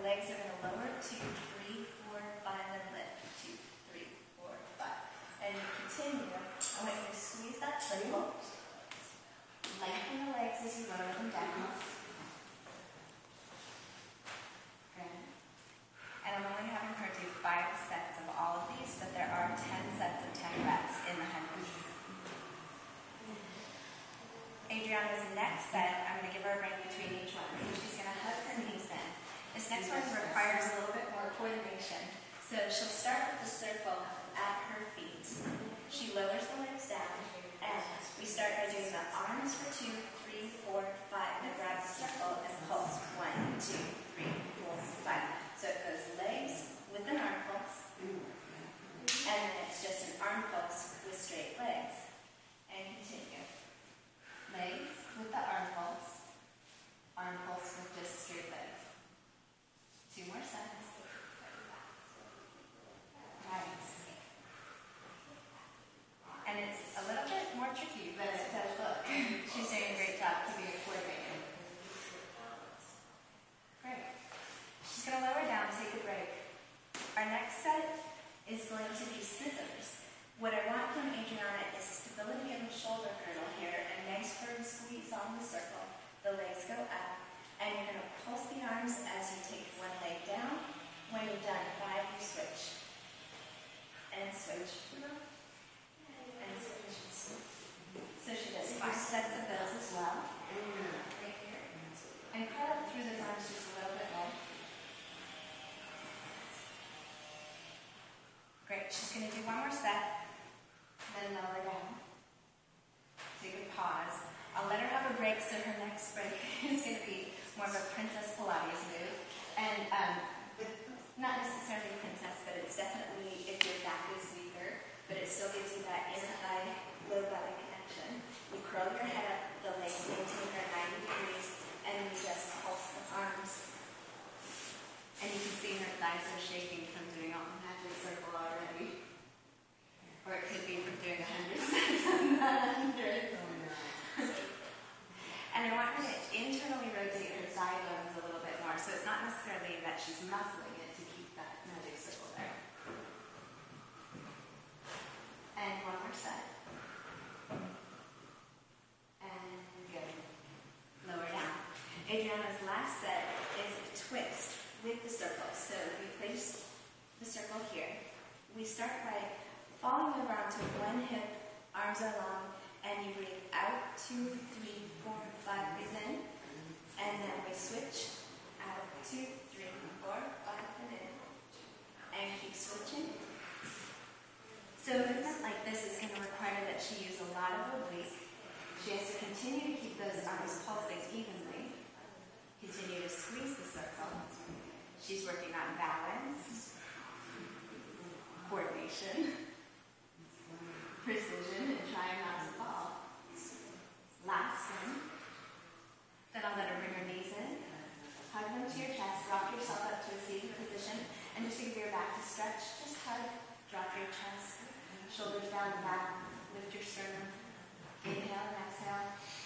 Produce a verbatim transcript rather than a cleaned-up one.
legs are going to lower, two, three, four, five, and lift, two, three, four, five. And you continue. I want you to squeeze that circle. Lengthen the legs as you lower them down. Good. And I'm only having her do five sets of all of these, but there are ten sets of ten reps in the hundreds. Adriana's next set, I'm going to give her a break between each one. So she's going to hug her knees in. This next one requires a little bit more coordination. So she'll start with the circle at her feet. She lowers the legs down, and we start by doing the arms for two, three, four, five, and grab the circle and pulse one, two, three, four, five. So it goes legs with an arm pulse, and then it's just an arm pulse with straight legs. And continue. Legs with the arm pulse, arm pulse with just straight legs. Two more sets. Nice. And it's a little bit more tricky, but it does look. She's doing a great job keeping it coordinated. Great. She's going to lower down, take a break. Our next set is going to be scissors. What I want from Adriana is stability in the shoulder girdle here, and nice firm squeeze on the circle. The legs go up, and you're going to pulse the arms as you take one leg down. When you're done, five, you switch. And switch. And switch. So she does five sets of those as well. Right here. And curl up through those arms just a little bit more. Great. She's going to do one more set. Then lower down. Take a pause. I'll let her have a break, so her next break is going to be more of a princess Pilates move. And um, with not necessarily princess, but it's definitely if your back is weaker, but it still gives you that in-thigh, low-belly connection. You curl your head up, the legs maintain their ninety degrees, and you just pulse the arms. And you can see her thighs are shaking from doing all the magic circle already. Or it could be from doing a hundred sets on that hundred. And I want her to internally rotate her thigh bones a little bit more, so it's not necessarily that she's muscling it to keep that magic circle there. And one more set. And good. Lower down. Adriana's last set is a twist with the circle. So we place the circle here. We start by falling over onto one hip, arms are long, and you breathe out, two, three, four, five, breathe in, and then we switch, out, two, three, four, five, and in, and keep switching. So a movement like this is going to require that she use a lot of oblique. She has to continue to keep those arms pulsing evenly, continue to squeeze the circle. She's working on balance, coordination, precision, and trying not to fall. Last one. Then I'll let her bring her knees in. Hug them to your chest. Rock yourself up to a seated position. And just to give your back a stretch, just hug. Drop your chest. Shoulders down the back. Lift your sternum. Inhale and exhale.